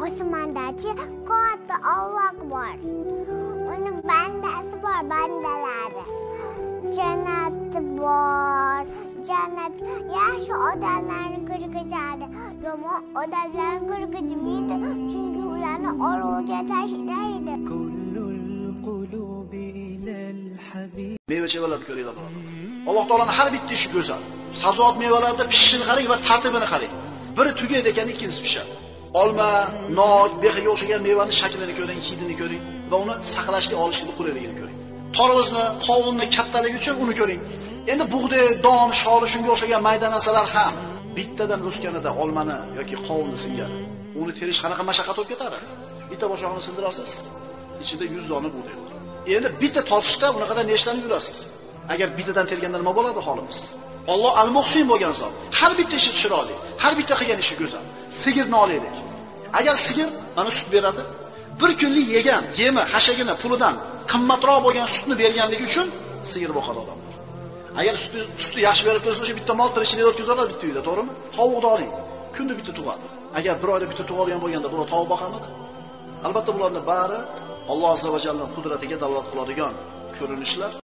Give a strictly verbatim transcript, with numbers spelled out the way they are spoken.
Osmondachi katta Alloh bor. Uning bandasi bor, bandalari. Jannati bor. Jannat yaxshi odamlarni kirgizadi. Yomon odamlarni kirgizmaydi, chunki ularni orolga tashlaydi. Meva-chevalarni ko'ringlar. Alloh taolaning har bitta ishi go'zal. Sabzavot mevalarda pishishini qarang va tartibini qarang. Biri tugaydi ekan, ikkinchisi pishadi. Olma, nok, behiga o'xshagan mevaning shaklini ko'ring, hidini ko'ring va uni saqlashga olishni qulayligini ko'ring. Tarvuzni, qovunni kattaligi uchun uni ko'ring. Endi bug'doy, don, sholi shunga o'xshagan mayda narsalar ham bittadan o'sganida olmani yoki qovunni singadi. Uni terish qanaqa mashaqqat bo'lib ketadi? Bitta boshoqni sindirasiz, ichida yuz dona bug'doy bor. Endi bitta tortishda unaqadan nechtadan yurasiz? Agar bittadan terganda nima bo'ladi holimiz? Alloh al-Muhsin bo'lgan zot. Har bitta ishi chiroyli, har bitta qilgan ishi go'zal. Sigirni olaylik. Agar sigir mana sut beradi, bir kunlik yegan yemi, hashagini pulidan qimmatroq bo'lgan sutni berganligi uchun sigir boqadi odamlar. Agar sutni sutni yaxshi berib tursa, o'sha bitta mol tirikchilik o'tkazadi bitta uyda, to'g'rimi? Tovuqni oling. Kunda bitta tug'adi. Agar bir oyda bitta tug'adigan bo'lganda, birov tovuq boqamidi? Albatta bularning bari Alloh azza va jallaning qudratiga dalolat qiladigan ko'rinishlar.